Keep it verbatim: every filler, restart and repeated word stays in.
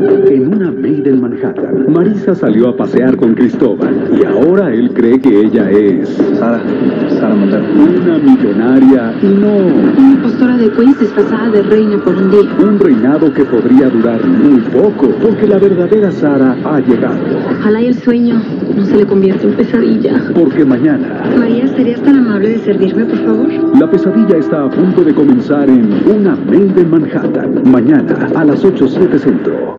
En una Made en Manhattan, Marisa salió a pasear con Cristóbal y ahora él cree que ella es... Sara, Sara Montero. Una millonaria y no... Una impostora de Queens disfrazada de reina por un día. Un reinado que podría durar muy poco, porque la verdadera Sara ha llegado. Ojalá y el sueño no se le convierta en pesadilla. Porque mañana... María, ¿serías tan amable de servirme, por favor? La pesadilla está a punto de comenzar en Una Made en Manhattan. Mañana a las ocho siete Centro.